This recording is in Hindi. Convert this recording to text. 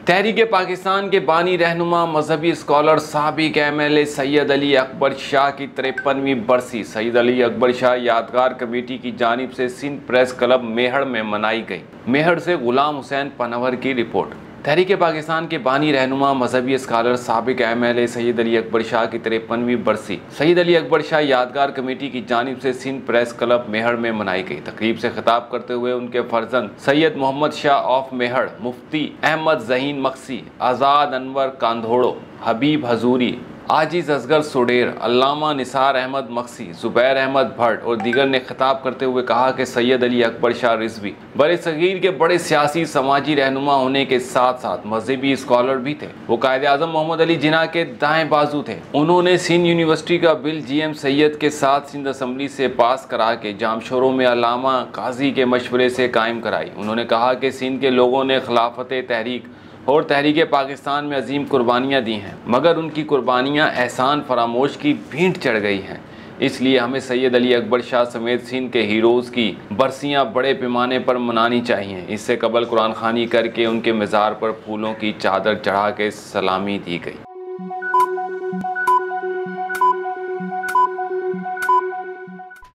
तहरीक पाकिस्तान के बानी रहनुमा मजहबी स्कॉलर साबिक MLA सैयद अली अकबर शाह की 53वीं बरसी सैयद अली अकबर शाह यादगार कमेटी की जानिब से सिंध प्रेस क्लब मेहड़ में मनाई गई। मेहड़ से गुलाम हुसैन पनवर की रिपोर्ट। तहरीक पाकिस्तान के बानी रहनुमा मजहबी स्कॉलर साबिक MLA सैयद अली अकबर शाह की 53वीं बरसी सैयद अली अकबर शाह यादगार कमेटी की जानिब से सिंध प्रेस क्लब मेहड़ में मनाई गई। तकरीब से खिताब करते हुए उनके फर्जंद सैयद मोहम्मद शाह ऑफ मेहड़, मुफ्ती अहमद जहीन मक्सी, आज़ाद अनवर कांधोड़ो, हबीब हजूरी, आजिज असगर सुडेर, अल्लामा निसार अहमद मक्सी, जुबैर अहमद भट्ट और दीगर ने खिताब करते हुए कहा कि सैयद अली अकबर शाह रिजवी बरसगीर के बड़े सियासी समाजी रहनुमा होने के साथ साथ मजहबी स्कॉलर भी थे। वो कायदे आज़म मोहम्मद अली जिन्ना के दाएं बाजू थे। उन्होंने सिंध यूनिवर्सिटी का बिल GM सैयद के साथ सिंध असम्बली से पास करा के जामशोरों में अल्लामा काजी के मशवरे से कायम कराई। उन्होंने कहा कि सिंध के लोगों ने खिलाफत तहरीक और तहरीक पाकिस्तान में अजीम कुर्बानियाँ दी हैं, मगर उनकी कुर्बानियाँ एहसान फरामोश की भींट चढ़ गई हैं। इसलिए हमें सैयद अली अकबर शाह समेत सिंध के हीरोज़ की बरसियाँ बड़े पैमाने पर मनानी चाहिए। इससे कबल कुरान खानी करके उनके मज़ार पर फूलों की चादर चढ़ा के सलामी दी गई।